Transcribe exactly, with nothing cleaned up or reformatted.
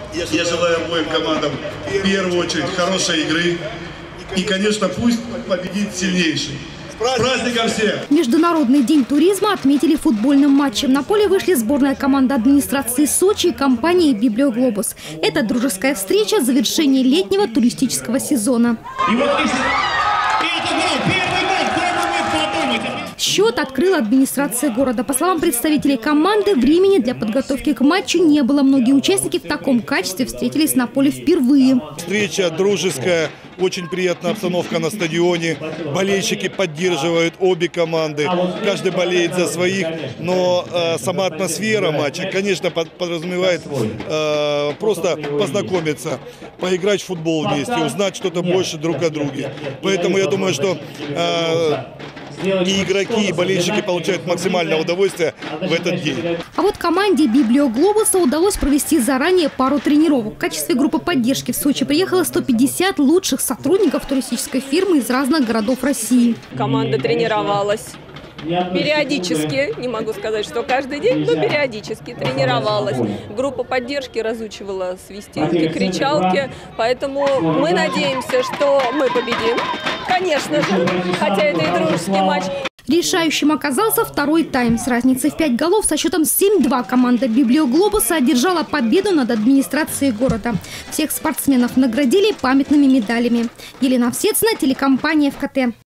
Я желаю обоим командам в первую очередь хорошей игры. И, конечно, пусть победит сильнейший. С праздником всех! Международный день туризма отметили футбольным матчем. На поле вышли сборная команда администрации Сочи и компании «Библиоглобус». Это дружеская встреча завершения летнего туристического сезона. И вот это гол, первый гол, кто бы мог подумать? Счет открыла администрация города. По словам представителей команды, времени для подготовки к матчу не было. Многие участники в таком качестве встретились на поле впервые. Встреча дружеская, очень приятная обстановка на стадионе. Болельщики поддерживают обе команды. Каждый болеет за своих, но э, сама атмосфера матча, конечно, под, подразумевает э, просто познакомиться, поиграть в футбол вместе, узнать что-то больше друг о друге. Поэтому я думаю, что э, и игроки, и болельщики получают максимальное удовольствие в этот день. А вот команде «Библиоглобуса» удалось провести заранее пару тренировок. В качестве группы поддержки в Сочи приехало сто пятьдесят лучших сотрудников туристической фирмы из разных городов России. Команда тренировалась периодически, не могу сказать, что каждый день, но периодически тренировалась. Группа поддержки разучивала свистелки, кричалки, поэтому мы надеемся, что мы победим. Конечно же, хотя это и дружеский матч. Решающим оказался второй тайм. С разницей в пять голов со счетом семь-два команда «Библиоглобуса» одержала победу над администрацией города. Всех спортсменов наградили памятными медалями. Елена Овсецина, телекомпания ФКТ.